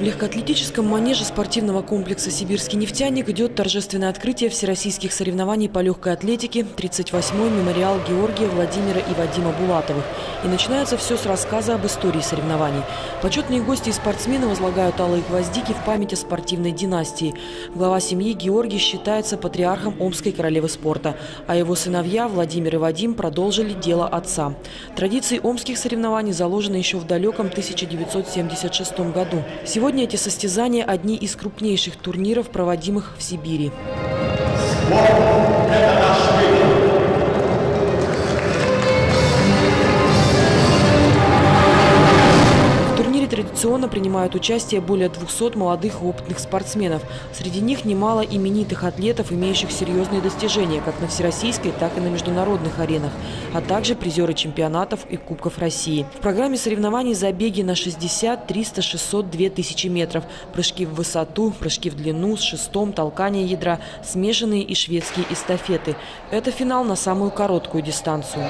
В легкоатлетическом манеже спортивного комплекса «Сибирский нефтяник» идет торжественное открытие всероссийских соревнований по легкой атлетике, 38-й мемориал Георгия, Владимира и Вадима Булатовых. И начинается все с рассказа об истории соревнований. Почетные гости и спортсмены возлагают алые гвоздики в память о спортивной династии. Глава семьи Георгий считается патриархом Омской королевы спорта, а его сыновья Владимир и Вадим продолжили дело отца. Традиции омских соревнований заложены еще в далеком 1976 году. Сегодня эти состязания – одни из крупнейших турниров, проводимых в Сибири. В турнире традиционно принимают участие более 200 молодых и опытных спортсменов. Среди них немало именитых атлетов, имеющих серьезные достижения как на всероссийской, так и на международных аренах, а также призеры чемпионатов и Кубков России. В программе соревнований забеги на 60, 300, 600, 2000 метров, прыжки в высоту, прыжки в длину с шестом, толкание ядра, смешанные и шведские эстафеты. Это финал на самую короткую дистанцию.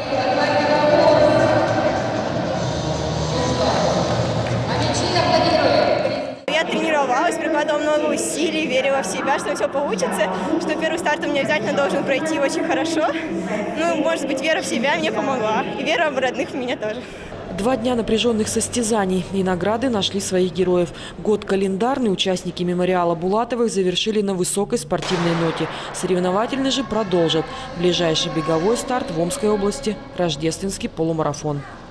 Я тренировалась, прикладывала много усилий, верила в себя, что все получится, что первый старт у меня обязательно должен пройти очень хорошо. Ну, может быть, вера в себя мне помогла, и вера в родных меня тоже. 2 дня напряженных состязаний и награды нашли своих героев. Год календарный участники мемориала Булатовых завершили на высокой спортивной ноте. Соревновательный же продолжат. Ближайший беговой старт в Омской области – рождественский полумарафон.